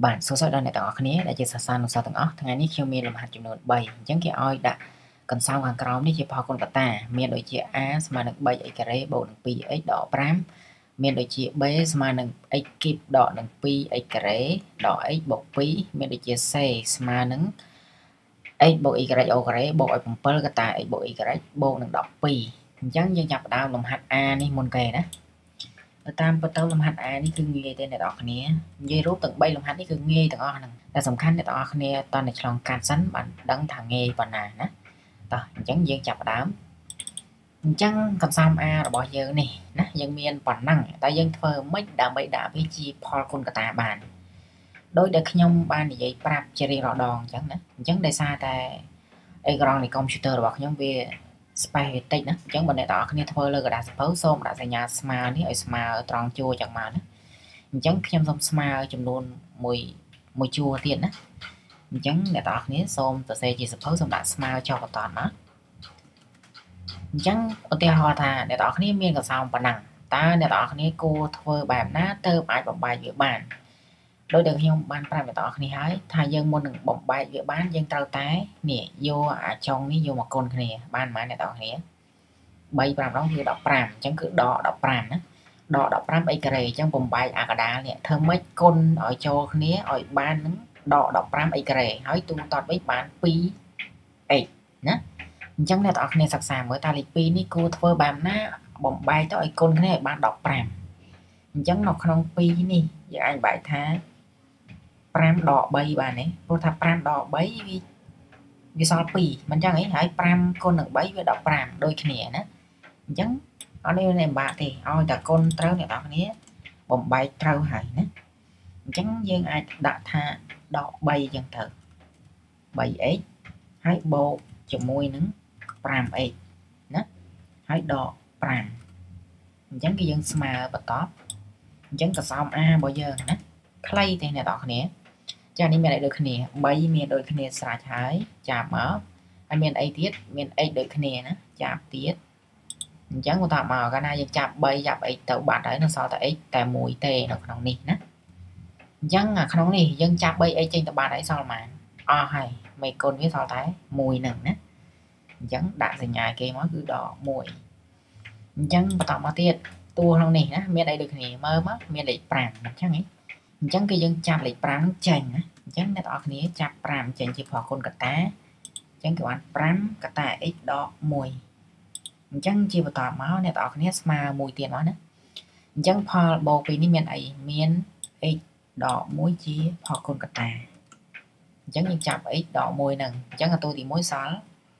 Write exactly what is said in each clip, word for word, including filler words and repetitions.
bạn số số đơn nàyต่อគ្នាដែលជាសាសានុសិស្សទាំងអស់ថ្ងៃនេះខ្ញុំមានលំហាត់ចំនួន3អញ្ចឹងគេឲ្យដាក់កន្សោមខាងក្រោមនេះជាផលគុណកតាមានដូចជា a ស្មើនឹង 3x ការ៉េបូកនឹង 2x ដក 5 មានដូចជា b ស្មើនឹង x គីបដកនឹង 2x ការ៉េដក x បូក 2 មានដូចជា c ស្មើនឹង x បូក y អូការ៉េបូកឲ្យ 7 កតា x បូក y បូកនឹង 12 អញ្ចឹងយើងចាប់ផ្ដើមលំហាត់ a នេះមុនគេណាតាមពិតទៅលំហាត់ a នេះគឺងាយទេអ្នកនរគ្នានិយាយរូបទាំង3លំហាត់នេះគឺងាយទាំងអស់ហ្នឹងតែសំខាន់អ្នកនរគ្នាតើអ្នកឆ្លងកាត់សិនបានដឹងថាងាយប៉ុណ្ណាណាតោះអញ្ចឹងយើងចាប់ផ្ដើមអញ្ចឹងកន្សោម a របស់យើងនេះណាយើងមានប៉ុណ្ណឹងតែយើងធ្វើមិនដើម្បីដាក់វាជាផលគុណកតាបានដោយដែលខ្ញុំបាននិយាយប្រាប់ជារៀងរាល់ដងអញ្ចឹងណាអញ្ចឹងដោយសារតែអេក្រង់នៃកុំព្យូទ័ររបស់ខ្ញុំវា space តិចណាអញ្ចឹងបើអ្នកនរគ្នាធ្វើលើกระดาษសៀវភៅសូមដាក់សញ្ញាស្មើនេះឲ្យស្មើត្រង់ជួរចឹងមកណាអញ្ចឹងខ្ញុំសូមស្មើចំនួនមួយមួយជួរទៀតណាអញ្ចឹងអ្នកនរគ្នាសូមសរសេរជាសៀវភៅសូមដាក់ស្មើចុះបន្តមកអញ្ចឹងឧទាហរណ៍ថាអ្នកនរគ្នាមានកន្សោមប៉ុណ្ណឹងតើអ្នកនរគ្នាគួរធ្វើបែបណាទៅអាចបំបែកវាបានដោយដែលខ្ញុំបានប្រាប់អ្នកនរគ្នាហើយថាយើងមុននឹងបំបែកវាបានយើងត្រូវតែនេះយកអាចុងនេះយកមកគុណគ្នាបានប៉ុន្មានអ្នកនរគ្នា3 5ដងគឺដប់ប្រាំអញ្ចឹងគឺដកដប់ប្រាំណាដកដប់ប្រាំ x ការ៉េអញ្ចឹងបំបែកអាកដាលនេះធ្វើម៉េចគុណឲ្យចូលគ្នាឲ្យបាននឹងដកដប់ប្រាំ x ការ៉េហើយទូតតវិញបាន 2x ណាអញ្ចឹងអ្នកនរគ្នាសិក្សាមើលតាលេខ2នេះគួរធ្វើបែបណាបំបែកទៅឲ្យគុណគ្នាឲ្យបានដប់ប្រាំអញ្ចឹងនៅក្នុង2នេះយើងអាចបែកថា5ដក3បានទេព្រោះថា5ដក3វាវាសល់2មិនអញ្ចឹងអីហើយ5គុណនឹង3វាដប់ប្រាំដូចគ្នាណាអញ្ចឹងអត់នេះបាក់ទេឲ្យតែគុណត្រូវអ្នកនរគ្នាបំបែកត្រូវហើយណាអញ្ចឹងយើងអាចដាក់ថាដក3អញ្ចឹងទៅ 3x ហើយបូកជាមួយនឹង 5x ណាហើយដក5អញ្ចឹងគឺយើងស្មើបន្តអញ្ចឹងកន្សោម a របស់យើងណាខ្លីទេអ្នកនរគ្នាចានេះមានអីដូចគ្នា3មានដូចគ្នាស្រេចហើយចាប់មកហើយមានអីទៀតមាន x ដូចគ្នាណាចាប់ទៀតអញ្ចឹងបន្តមកកាលណាយើងចាប់3ចាប់ x ទៅបាត់ហើយនៅសល់តែ x តែមួយទេនៅក្នុងនេះណាអញ្ចឹងក្នុងនេះយើងចាប់ 3x ចេញទៅបាត់ហើយសល់ប៉ុន្មានអស់ហើយមេគុណវាសល់តែមួយនឹងណាអញ្ចឹងដាក់សញ្ញាគេមកគឺដក1អញ្ចឹងបន្តមកទៀតតួក្នុងនេះណាមានអីដូចគ្នាមើលមកមានលេខ5អញ្ចឹងហីអញ្ចឹងគឺយើងចាប់លេខ5ចេញណាអញ្ចឹងអ្នកនរគ្នាចាប់5ចេញជាផលគុណកតាអញ្ចឹងគឺបាន5កតា x ដក1អញ្ចឹងជាបន្តមកអ្នកនរគ្នាស្មើមួយទៀតមកណាអញ្ចឹងផលបូកពីនេះមានអីមាន x ដក1ជាផលគុណកតាអញ្ចឹងយើងចាប់ x ដក1ហ្នឹងអញ្ចឹងតួទី1សល់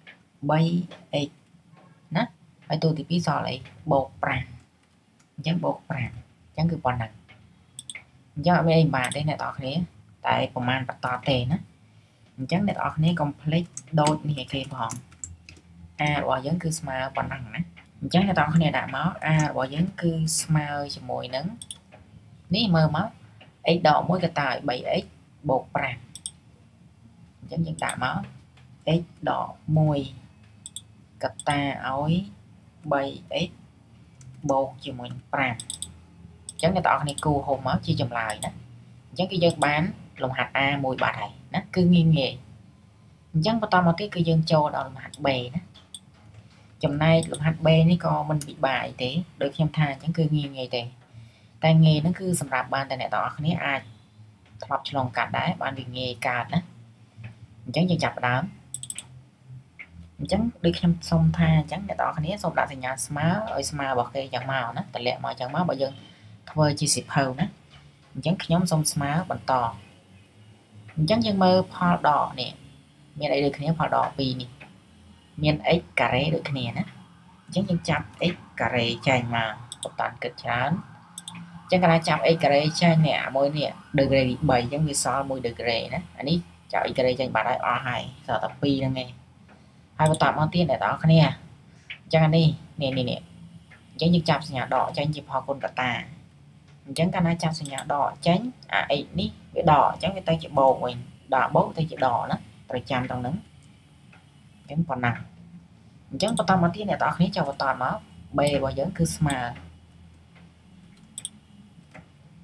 3x ណាហើយតួទី2សល់អីបូក5អញ្ចឹងបូក5អញ្ចឹងគឺប៉ុណ្ណឹងអញ្ចឹងអត់មានអីបាក់ទេអ្នកនរគ្នាតែប្រហែលបន្តទេណាអញ្ចឹងអ្នកនរគ្នាកុំភ្លេចដូចនេះឲ្យគេផង a របស់យើងគឺស្មើប៉ុណ្ណឹងណាអញ្ចឹងអ្នកនរគ្នាដាក់មក a របស់យើងគឺស្មើជាមួយនឹងនេះមើលមក x ដក1កតាឲ្យ 3x បូក5អញ្ចឹងយើងដាក់មក x ដក1កតាឲ្យ 3x បូកជាមួយនឹង5អញ្ចឹងអ្នកនរគ្នាគូហុំមកជាចម្លើយណាអញ្ចឹងគឺយើងបានលំហាត់ a មួយបាត់ហើយណាគឺងាយងាយអញ្ចឹងបន្តមកទៀតគឺយើងចូលដល់លំហាត់ b ណាចំណែកលំហាត់ b នេះក៏មិនពិបាកអីទេដូចខ្ញុំថាអញ្ចឹងគឺងាយងាយទេតែងាយហ្នឹងគឺសម្រាប់បានតែអ្នកនរគ្នាអាចធ្លាប់ឆ្លងកាត់ដែរបានវាងាយកើតណាអញ្ចឹងយើងចាប់ផ្ដើមអញ្ចឹងដូចខ្ញុំសុំថាអញ្ចឹងអ្នកនរគ្នាសូមដាក់សញ្ញាស្មើឲ្យស្មើរបស់គេយ៉ាងមកណាតម្លាក់មកអញ្ចឹងមកបើយើងធ្វើជាសៀវភៅណាអញ្ចឹងខ្ញុំសូមស្មើបន្តអញ្ចឹងយើងមើលផលដកនេះមានអីដូចគ្នាផលដក2នេះមាន x ការ៉េដូចគ្នាណាអញ្ចឹងយើងចាប់ x ការ៉េចេញមកបន្តគិតច្រើនអញ្ចឹងកាលណាចាប់ x ការ៉េចេញនេះមួយនេះ degree ទី3អញ្ចឹងវាសល់1 degree ណាអានេះចាប់ x ការ៉េចេញបាត់ហើយអស់ហើយសល់តែ2ហ្នឹងឯងហើយបន្តមកទៀតអ្នកនរគ្នាអញ្ចឹងអានេះនេះនេះនេះអញ្ចឹងយើងចាប់សញ្ញាដកចេញជាផលគុណកតាអញ្ចឹងកាលណាចាប់សញ្ញាដកចេញអា x នេះវាដកអញ្ចឹងវាទៅជាបូកវិញដល់បូកទៅជាដកណាត្រូវចាំត្រង់ហ្នឹងអញ្ចឹងប៉ុណ្ណាអញ្ចឹងបន្តមកទៀតអ្នកនរគ្នាចូលបន្តមក b របស់យើងគឺស្មើអ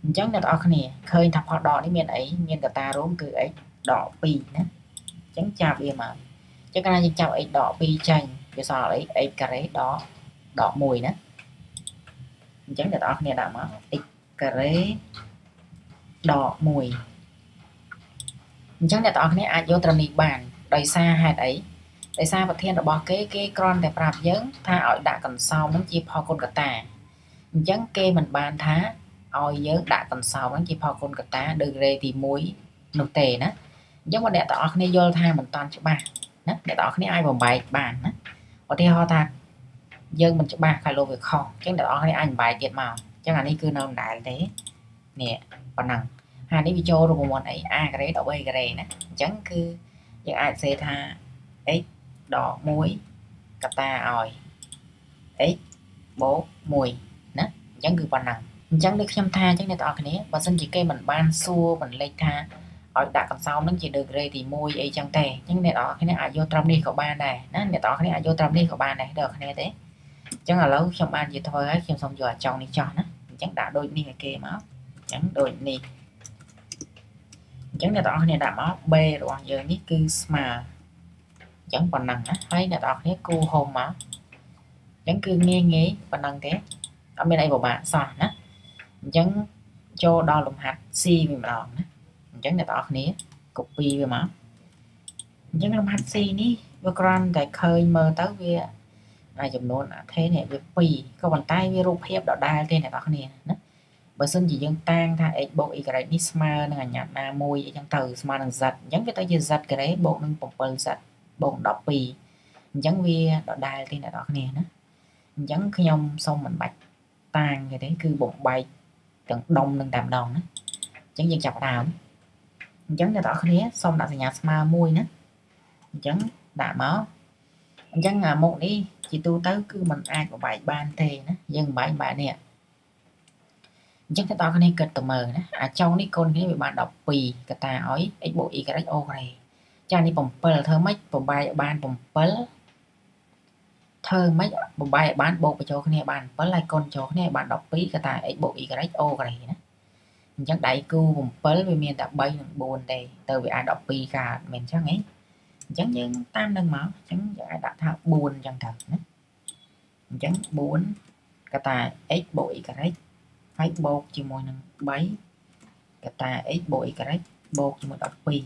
chẳng là đó này khơi thập họ đỏ đi miền ấy miền cả ta rốn cứ ấy đỏ pi nhé chẳng chạp đi mà chắc cái này chào ấy đỏ pi chanh cái sao ấy ấy cà rế đỏ đỏ mùi nữa chẳng là đó này đã mà ấy cà rế đỏ mùi chẳng là đó này ai vô trầm đi bàn đầy xa hạt ấy đầy xa và thiên là bỏ cái cái con để prap dấn tha ở đã cần sau nó chỉ pho con cả ta chẳng kê mình bàn thá oi dớ đã cần sau nó chỉ pho con cả ta được rê thì muối nụ tề đó giống mà đẹp tỏ này vô tha mình toàn cho ba để tỏ này ai vào bài bàn đó có thể ho ta dân mình cho ba khai lô việc kho chứ để tỏ này anh bài kiệt màu chắc là đi cứ nông đại thế nè còn năng hai đi video rồi một ấy a cái đấy đậu bay cái này nè chẳng cứ những ai sẽ tha ấy đỏ muối cà ta ỏi ấy bố mùi nè chẳng cứ còn năng chẳng được xem tha chắc này tỏ cái này và xin chỉ cây mình ban xua mình lấy tha ở đã còn sau nó chỉ được rê thì môi ấy chẳng tè nhưng này đó cái này ai vô trăm đi của ba này nó này đó cái này ai vô trăm đi của ba này được này thế chẳng là lâu trong ban gì thôi ấy xem xong rồi trong đi cho nó chẳng đã đôi đi kê máu chẳng đôi đi chẳng là đó cái này đã máu b rồi giờ ní cứ mà chẳng còn năng á thấy là đó cái cu hồn máu chẳng cứ nghe nghe còn năng thế ở bên đây của bạn sao nó chẳng cho đo lùm hạt si mình làm chẳng là tỏ này copy về mà chẳng là hạt si ní vừa con tại khơi mơ tới về này chụp nốt thế này về pì có bàn tay về rụp hẹp đỏ đai tên này tỏ này bởi xin chỉ dân tan tha ấy bộ ý cái đấy nisma là nhạt na môi chẳng từ smart là giật giống cái tay giật cái đấy bộ nâng bột bẩn giật bộ đỏ pì chẳng về đỏ đai tên này tỏ này nữa chẳng khi nhông xong mình bạch tan cái đấy cứ bột bay tận đông nâng tạm đòn nữa chẳng dân chập đào chẳng là tỏ khné xong đã thành nhà smart môi nữa chẳng đã máu chẳng là một đi chỉ tu tới cứ mình ai của bài ban thề nữa dân bài bạn nè chắc cái tao cái này cực tầm mờ nữa à trong đi con cái bị bạn đọc pì cái ta hỏi ấy bộ y cái ô này cha đi bồng pơ thơ mấy bồng bài ban bồng pơ thơ mấy bồng bài bán bộ cho cái này bàn pơ lại con cho cái này bạn đọc pí cái ta ấy bộ y cái ô này nữa chắc đại cu bồng pơ với miền đã bay buồn đây từ vì ai đọc pi cả mình chắc ấy chẳng nhưng tam nâng máu chẳng ai đã thao buồn chẳng thật nữa chẳng buồn cái ta ấy bộ y cái phải bột chỉ môi nâng bấy cái ta ấy bội cái bột chỉ một đọc pi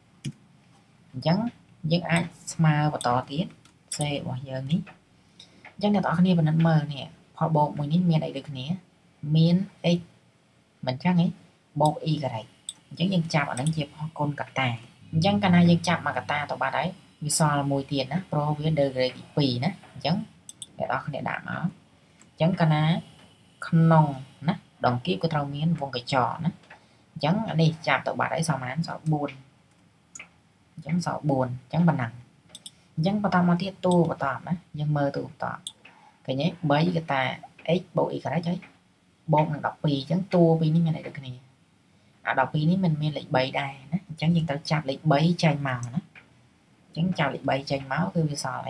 chẳng những ai smart và to tiết c bao giờ ní chẳng là tỏ cái này mình mờ nè họ bột mình miền này được nè miền ấy mình chắc ấy bột y cái này chẳng những chạm ở đánh chịp họ con cả ta chẳng cái này những chạm mà cả ta tụi ba đấy vì sao là mùi tiền á pro với đời cái pì nữa chẳng để đó để đảm bảo chẳng cái này không nông nè đồng kiếp của tao miếng vùng cái trò nó chẳng ở đây chạm tụi bà đấy sao mà sợ buồn chẳng sợ buồn chẳng bằng nặng chẳng bà tao mà tiết tu và tạm đấy nhưng mơ tụ tạm cái nhé bấy cái ta ấy bộ ý cái đấy bộ mình đọc pì chẳng tu vì này được cái này à đọc pì ní mình mình lại bày đài nó chẳng nhưng tao chạm lại bấy chanh màu nó chẳng chào lại bày chanh máu cứ vì sao ấy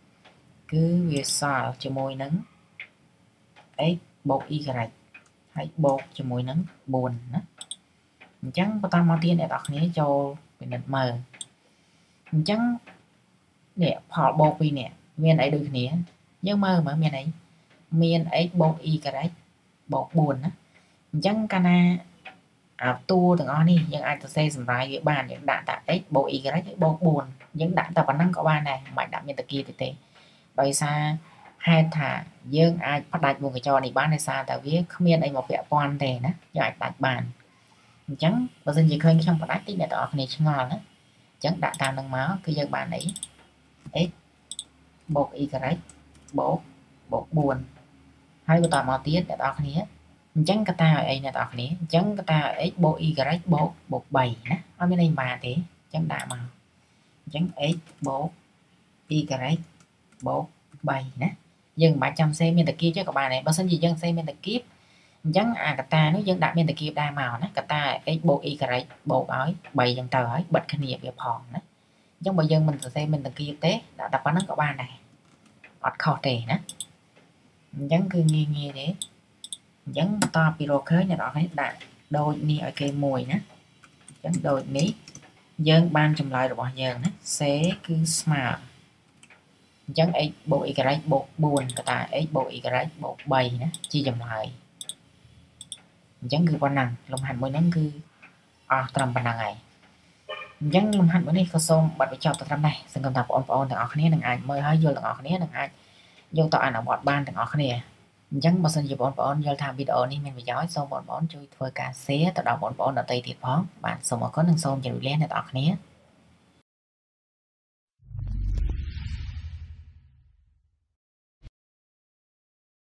cứ vì sao cho môi nắng ấy bộ y cái này hay bột cho mùi nắng buồn đó chẳng có ta mau tiên để đọc này cho mình mờ chẳng nè họ bột vì nè miền ấy được nè nhưng mơ mà miền ấy miền ấy bột y cái đấy bột buồn á chẳng cana à tu từng on đi nhưng ai ta xây dựng lại cái bàn những đạn tại ấy bột y cái đấy bột buồn những đạn ta vẫn năng có bàn này mạnh đạn như tờ kia thì thế đôi xa hai thả dương ai bắt đặt vùng cái cho này bán này xa tại vì không biết đây một vẻ quan thế nữa giải đặt bàn chẳng bao giờ chỉ khơi trong bắt tí để tỏ này ngon đó chẳng đã tạo năng máu cái dân bạn ấy ấy bột y cái bột bột buồn hay của tòa màu tiết để tỏ này chẳng cái ta ấy là tỏ này chẳng cái ta ấy bộ y cái bột bột bầy đó ở bên đây mà thế chẳng đã màu chẳng ấy bột y cái bột bầy nè dân ba trăm xe miền kia chứ các bạn này bao sinh gì dân xe miền kiếp chẳng à cả ta nếu dân đã miền kiếp đa màu nó cả ta cái bộ y cái bộ ấy bày dân tờ ấy bật cái nghiệp việc hòn đó giống bây giờ mình xe miền kiếp tế đã tập bán các bạn này ọt kho tề nữa chẳng cứ nghe nghe đấy chẳng to pyro khơi này đó đấy đã đôi ní ở cái mùi nè chẳng đôi ní dân ban trong lạiរបស់យើងណា C គឺ ស្មើ អញ្ចឹង x បូក y បូក bốn កតា x បូក y បូក ba ណាជាចម្លើយអញ្ចឹងគឺប៉ុណ្ណឹងលំហាត់មួយហ្នឹងគឺអស់ត្រឹមប៉ុណ្ណឹងហើយអញ្ចឹងលំហាត់មួយនេះក៏សូមប័ណ្ណបញ្ចប់ទៅត្រឹមនេះសង្ឃឹមថាបងប្អូនទាំងអស់គ្នានឹងអាចមើលហើយយល់ទាំងអស់គ្នានឹងអាចយកទៅអនុវត្តបានទាំងអស់គ្នាអញ្ចឹងបើសិនជាបងប្អូនយល់ថាវីដេអូនេះមានប្រយោជន៍សូមបងប្អូនជួយធ្វើការ share ទៅដល់បងប្អូនដទៃទៀតផងបាទសូមអរគុណនិងសូមជម្រាបលាអ្នកទាំងអស់គ្នា